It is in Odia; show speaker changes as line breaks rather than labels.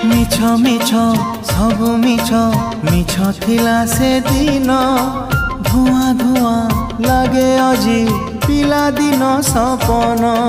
मिछ मिछ सब मिछ मिछ थिला से दिन धुआं धुआं लगे अजी पिला दिन सपन